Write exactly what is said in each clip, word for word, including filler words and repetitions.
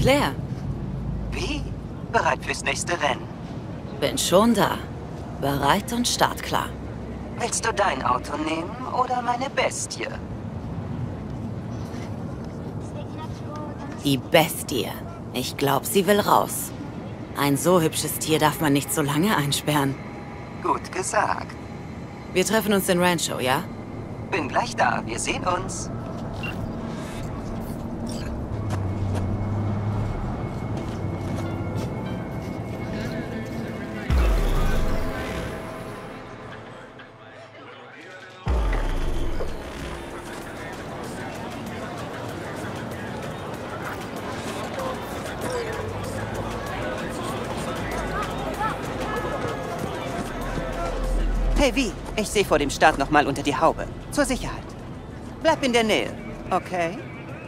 leer. Wie? Bereit fürs nächste Rennen? Bin schon da. Bereit und startklar. Willst du dein Auto nehmen oder meine Bestie? Die Bestie. Ich glaube, sie will raus. Ein so hübsches Tier darf man nicht so lange einsperren. Gut gesagt. Wir treffen uns in Rancho, ja? Bin gleich da. Wir sehen uns. Hey, wie? Ich sehe vor dem Start noch mal unter die Haube. Zur Sicherheit. Bleib in der Nähe, okay?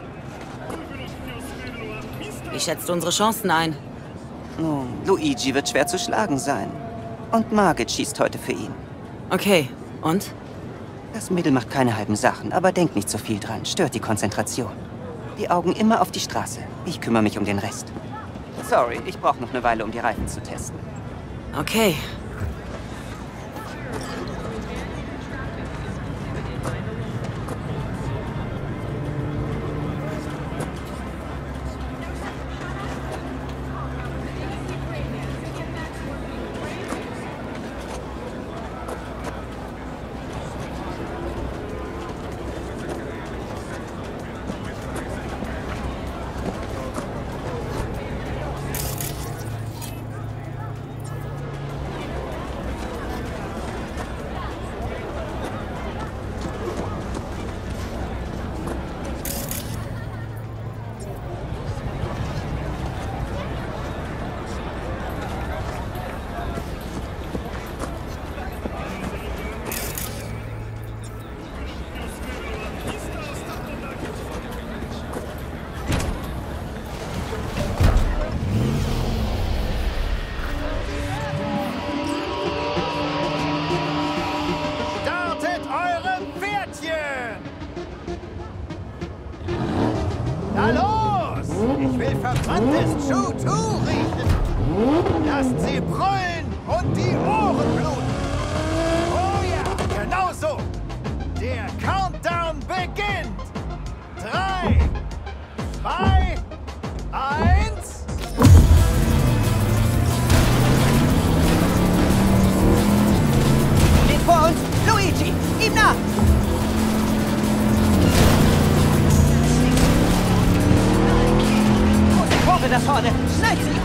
Wie schätzt du unsere Chancen ein? Nun, Luigi wird schwer zu schlagen sein. Und Margit schießt heute für ihn. Okay, und? Das Mädel macht keine halben Sachen, aber denk nicht so viel dran. Stört die Konzentration. Die Augen immer auf die Straße. Ich kümmere mich um den Rest. Sorry, ich brauche noch eine Weile, um die Reifen zu testen. Okay. Na los! Ich will verbranntes Choo-Choo riechen! Lasst sie brüllen und die Ohren bluten! Oh ja, genau so! Der Countdown beginnt! Drei, zwei, eins... Steht vor uns! Luigi! Ihm nach! Kurve da vorne! Schneid sie!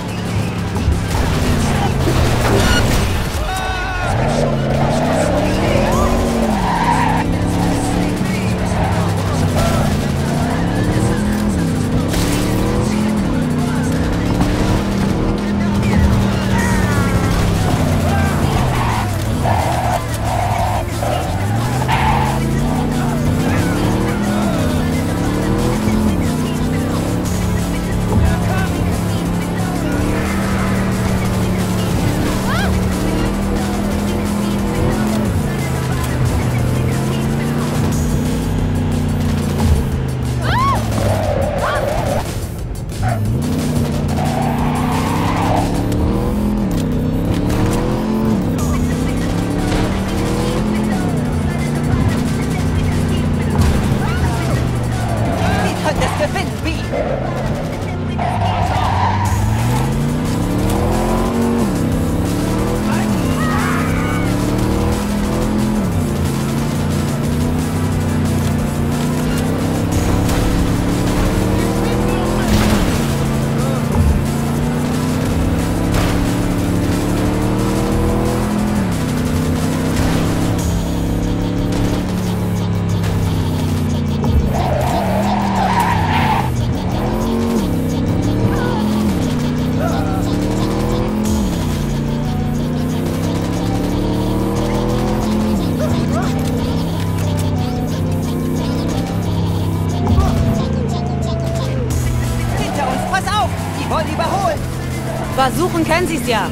Versuchen können Sie es ja.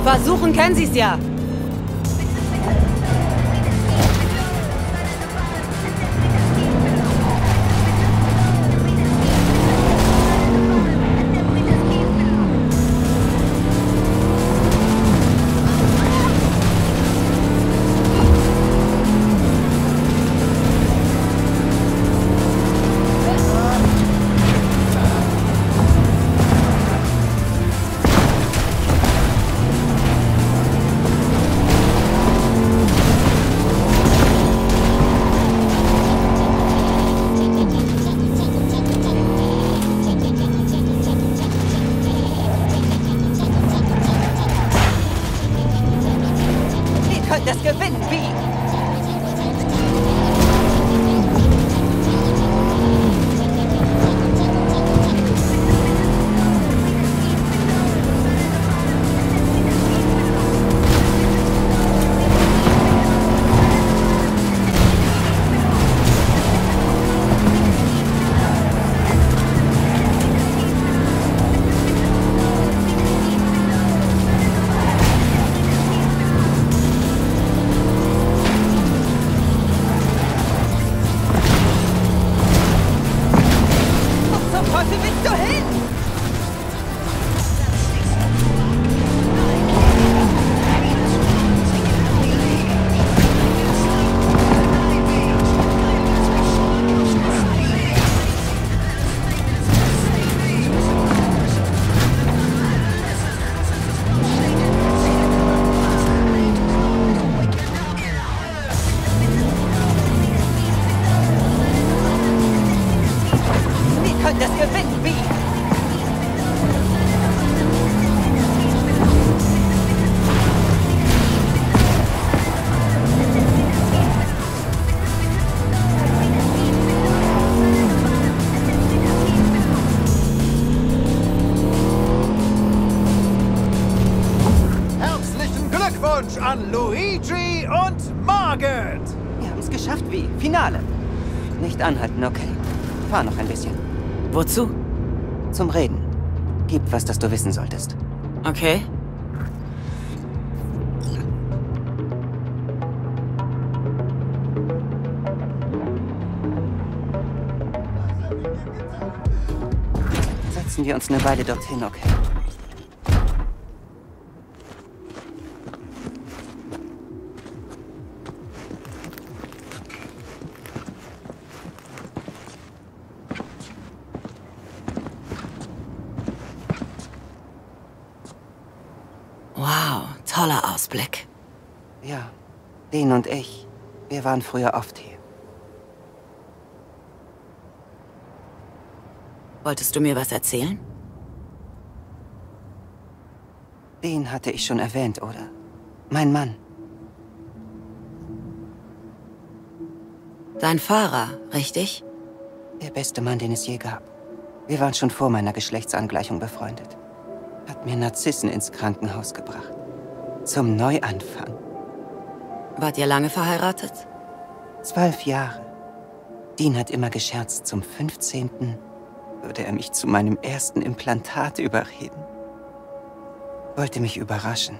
Versuchen können sie's ja. Das gewinnen, wie? Das gewinnen, wie? Herzlichen Glückwunsch an Luigi und Margit! Wir haben es geschafft, wie? Finale. Nicht anhalten, okay? Fahr noch ein bisschen. Wozu? Zum Reden. Gibt was, das du wissen solltest. Okay. Setzen wir uns eine Weile dorthin, okay? Wow, toller Ausblick. Ja, Dean und ich, wir waren früher oft hier. Wolltest du mir was erzählen? Den hatte ich schon erwähnt, oder? Mein Mann. Dein Fahrer, richtig? Der beste Mann, den es je gab. Wir waren schon vor meiner Geschlechtsangleichung befreundet. Hat mir Narzissen ins Krankenhaus gebracht. Zum Neuanfang. Wart ihr lange verheiratet? Zwölf Jahre. Dean hat immer gescherzt, zum fünfzehnten würde er mich zu meinem ersten Implantat überreden. Wollte mich überraschen.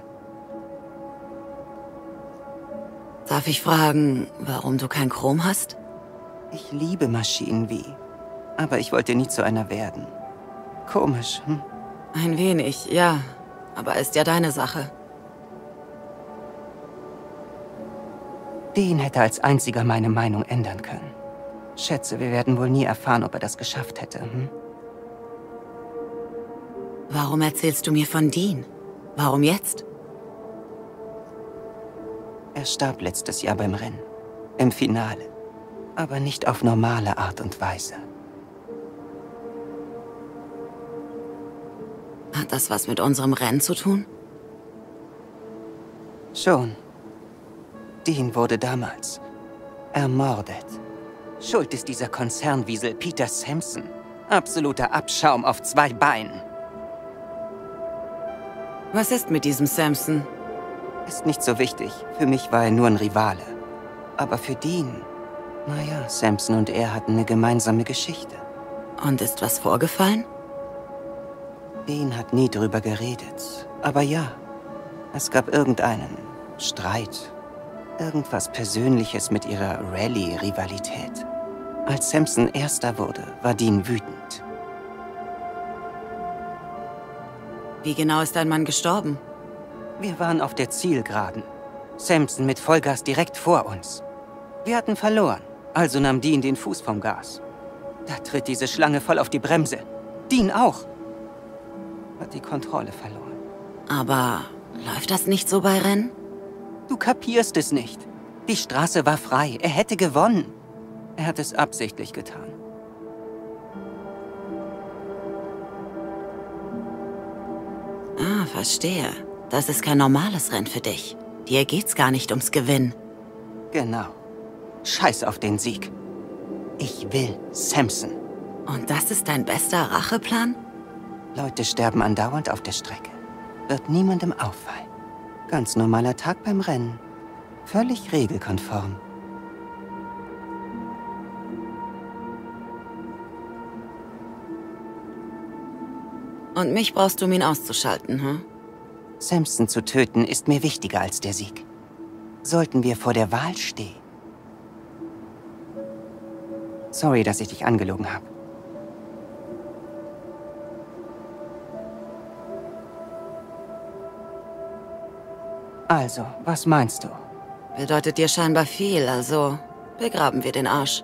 Darf ich fragen, warum du kein Chrom hast? Ich liebe Maschinen wie, aber ich wollte nie zu einer werden. Komisch, hm? Ein wenig, ja. Aber ist ja deine Sache. Dean hätte als einziger meine Meinung ändern können. Schätze, wir werden wohl nie erfahren, ob er das geschafft hätte, hm? Warum erzählst du mir von Dean? Warum jetzt? Er starb letztes Jahr beim Rennen. Im Finale. Aber nicht auf normale Art und Weise. Hat das was mit unserem Rennen zu tun? Schon. Dean wurde damals ermordet. Schuld ist dieser Konzernwiesel Peter Sampson. Absoluter Abschaum auf zwei Beinen. Was ist mit diesem Sampson? Ist nicht so wichtig. Für mich war er nur ein Rivale. Aber für Dean, naja, Sampson und er hatten eine gemeinsame Geschichte. Und ist was vorgefallen? Dean hat nie drüber geredet. Aber ja, Es gab irgendeinen Streit. Irgendwas Persönliches mit ihrer Rallye-Rivalität. Als Samson Erster wurde, war Dean wütend. Wie genau ist dein Mann gestorben? Wir waren auf der Zielgeraden. Samson mit Vollgas direkt vor uns. Wir hatten verloren, also nahm Dean den Fuß vom Gas. Da tritt diese Schlange voll auf die Bremse. Dean auch. Hat die Kontrolle verloren. Aber läuft das nicht so bei Rennen? Du kapierst es nicht. Die Straße war frei. Er hätte gewonnen. Er hat es absichtlich getan. Ah, verstehe. Das ist kein normales Rennen für dich. Dir geht's gar nicht ums Gewinnen. Genau. Scheiß auf den Sieg. Ich will Samson. Und das ist dein bester Racheplan? Leute sterben andauernd auf der Strecke. Wird niemandem auffallen. Ganz normaler Tag beim Rennen. Völlig regelkonform. Und mich brauchst du, um ihn auszuschalten, hm? Samson zu töten ist mir wichtiger als der Sieg. Sollten wir vor der Wahl stehen. Sorry, dass ich dich angelogen habe. Also, was meinst du? Bedeutet dir scheinbar viel, also begraben wir den Arsch.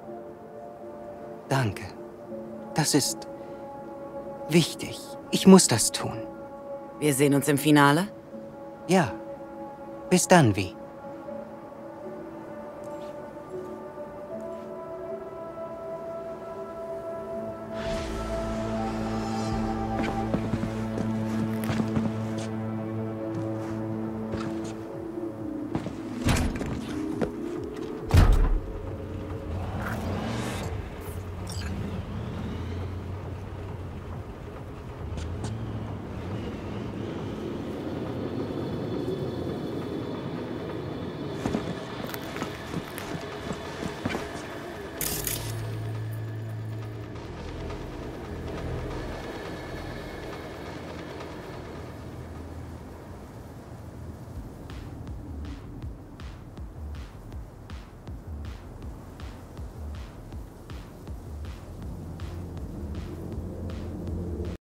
Danke. Das ist wichtig. Ich muss das tun. Wir sehen uns im Finale? Ja. Bis dann, wie?